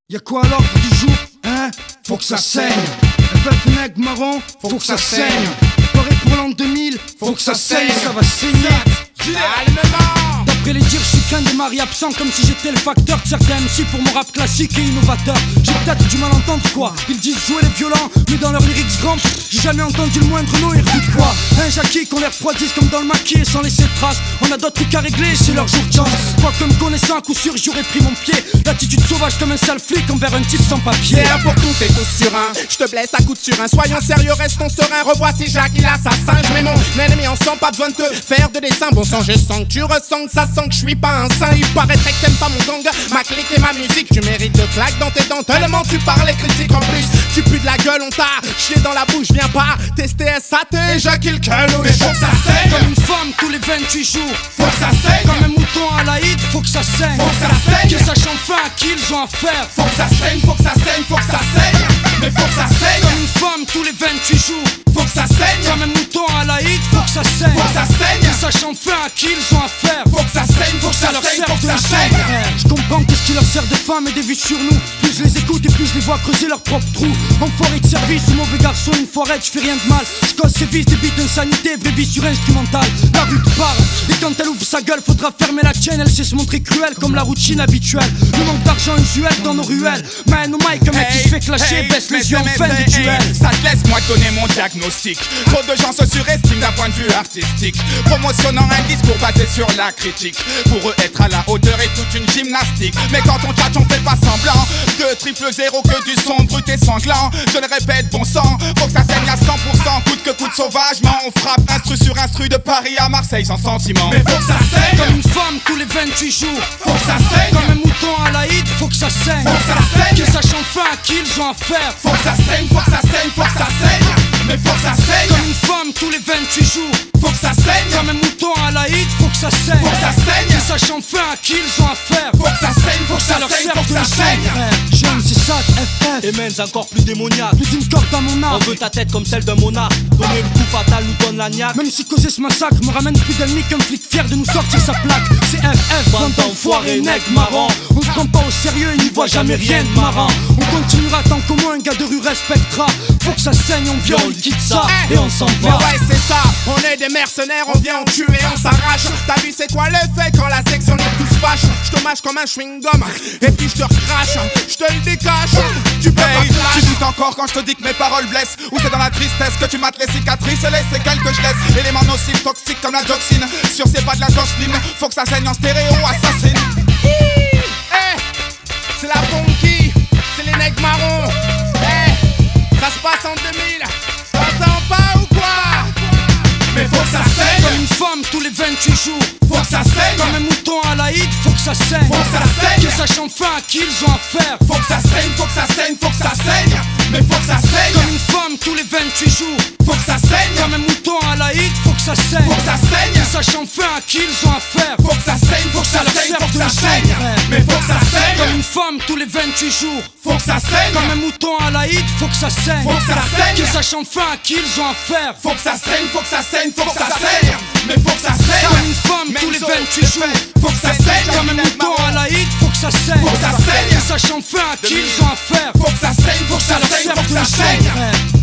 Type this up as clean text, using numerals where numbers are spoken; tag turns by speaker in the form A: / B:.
A: Y'a quoi alors du jour, hein? Faut que ça saigne. FF nègre marron, faut que ça saigne. Pareil pour l'an 2000, faut que ça saigne, ça va saigner. D'après les dires, je suis qu'un des maris absents, comme si j'étais le facteur de certains MC pour mon rap classique et innovateur. J'ai peut-être du mal à entendre quoi. Ils disent jouer les violents, mais dans leurs lyrics grands, j'ai jamais entendu le moindre mot, ils redoutent quoi. Un Jackie qu'on les refroidisse comme dans le maquis et sans laisser de traces. On a d'autres trucs à régler, c'est leur jour de chance. Quoi que me connaissant, à coup sûr, j'aurais pris mon pied. L'attitude sauvage comme un sale flic envers un type sans papier.
B: C'est un pour tous et tous sur un. Je te blesse à coup de surin. Soyons sérieux, restons sereins. Revoici Jackie l'assassin. Je mets mon ennemi en sang, pas besoin de te faire de dessin. Bon sang, je sens que tu ressens que ça sent que je suis pas un saint. Il paraîtrait que t'aimes pas mon gang, ma clique et ma musique. Tu mérites de claques dans tes dents tellement tu parles et critiques. En plus, tu pues de la gueule, on t'a chié dans la bouche. Viens pas tester SAT, Jackie le calou. Mais faut que ça saigne.
A: Comme une femme tous les 28 jours,
B: faut que ça saigne.
A: comme un mouton à l'Aïd, faut que ça saigne.
B: Faut que ça saigne.
A: Que sache enfin à qui ils ont affaire.
B: Faut que ça saigne, faut que ça saigne, faut que ça saigne. Mais faut que ça saigne.
A: Comme une femme tous les 28 jours,
B: Faut que ça saigne.
A: comme un mouton à l'Aïd, faut que ça saigne.
B: Faut que ça saigne.
A: Que sache enfin à qui ils ont affaire.
B: Faut que ça saigne, faut que ça
A: leur
B: saigne,
A: sert
B: faut que
A: de
B: ça
A: leçon.
B: saigne.
A: Je comprends que ce qui leur sert de femme et des vues sur nous. Plus je les écoute et plus je les vois creuser leur propre trou. Enfoiré de service ou mauvais garçon, une foirette, je fais rien de mal. Je cause ses vices, des bites d'insanité, vraie vie sur instrumental. La rue te parle, et quand elle ouvre sa gueule, faudra fermer la chaîne. Elle sait se montrer cruelle comme la routine habituelle. Le manque d'argent usuel dans nos ruelles. Man au mic, un mec qui se fait clasher, baisse les yeux en fin de duel.
C: Ça te laisse moi donner mon diagnostic. Trop de gens se surestiment d'un point de vue artistique, promotionnant un discours basé sur la critique. Pour eux être à la hauteur est toute une gymnastique. Mais quand on tchatche on fait pas semblant. De triple zéro que du son brut et sanglant. Je le répète, bon sang, faut que ça saigne à 100%. Coûte que coûte sauvagement. On frappe instru sur instru de Paris à Marseille sans sentiment.
B: Mais faut que ça saigne.
A: Comme une femme tous les 28 jours,
B: Faut que ça saigne.
A: comme un mouton à l'Aïd, faut que ça saigne.
B: Faut que ça saigne.
A: Que sache enfin à qui ils ont affaire.
B: Faut que ça saigne, faut que ça saigne, faut que ça saigne. Mais faut que ça saigne.
A: Comme une femme tous les 28 jours,
B: Faut que ça saigne.
A: comme un mouton à l'Aïd, faut que ça saigne.
B: Faut que ça saigne.
A: Que sache enfin à qui ils ont affaire.
B: Faut que ça saigne, faut que ça
A: leur
B: saigne,
A: sert
B: faut que
A: de
B: ça
A: leçon,
B: saigne.
A: frère. Jeune, c'est ça, FF.
D: Et mens encore plus démoniaque.
A: Plus d'une corde dans mon
D: On
A: âme.
D: veut ta tête comme celle d'un monarque. Donner le coup fatal nous donne la niaque.
A: Même si causer ce massacre me ramène plus d'ennemis qu'un flic fier de nous sortir sa plaque. C'est FF, bande d'enfoirés, nègres marrants. On se prend pas au sérieux et n'y voit jamais rien de marrant. On continuera tant qu'au moins un gars de rue respectera. Faut que ça saigne, on vient, on liquide ça et on s'en
B: Mais
A: va.
B: ouais c'est ça, on est des mercenaires, on vient, on tue et on s'arrache. T'as vu c'est quoi l'effet quand la section est tous fâche? Je te mâche comme un chewing-gum et puis je te recrache, je te le décache. Tu peux pas
C: Hey, tu
B: clash.
C: doutes encore quand je te dis que mes paroles blessent. Ou c'est dans la tristesse que tu mates les cicatrices et les séquelles que je laisse. Éléments nocifs, toxiques comme la dioxine. Sur ces pas de la toxine, faut que ça saigne en stéréo, assassine.
B: Eh, c'est la funky, c'est les nègres marrons. Eh, ça se passe en 2000, t'entends pas ou quoi? Mais faut que ça saigne.
A: Comme une femme tous les 28 jours,
B: Faut que ça saigne.
A: comme un mouton à l'Aïd, faut que ça saigne.
B: Faut que ça saigne.
A: Que sache enfin à qui ils ont affaire.
B: Faut que ça saigne, faut que ça saigne, faut que ça saigne. Mais faut que ça saigne.
A: Comme une femme tous les 28 jours,
B: Faut que ça saigne.
A: comme un mouton à l'Aïd, faut que ça saigne.
B: Faut que ça saigne.
A: Que sache enfin à qui ils ont affaire.
B: Faut que ça saigne, faut que ça
A: leur
B: saigne,
A: sert
B: faut que
A: de
B: ça
A: leçon,
B: saigne.
A: frère.
B: Mais faut que ça saigne.
A: Comme une femme tous les 28 jours,
B: Faut que ça saigne.
A: comme un mouton à l'Aïd, faut que ça saigne.
B: Faut que ça saigne.
A: Que sache enfin à qui ils ont affaire.
B: Faut que ça saigne, faut que ça saigne, faut que ça saigne. Mais faut que ça saigne.
A: Comme une femme tous les 28 jours,
B: Faut que ça saigne.
A: comme un mouton à l'Aïd, faut que ça saigne.
B: Faut que ça saigne.
A: Que sache enfin à qui ils ont affaire.
B: Faut que ça saigne, faut que ça
A: leur
B: saigne,
A: sert
B: faut que
A: de
B: ça
A: leçon,
B: saigne.
A: frère.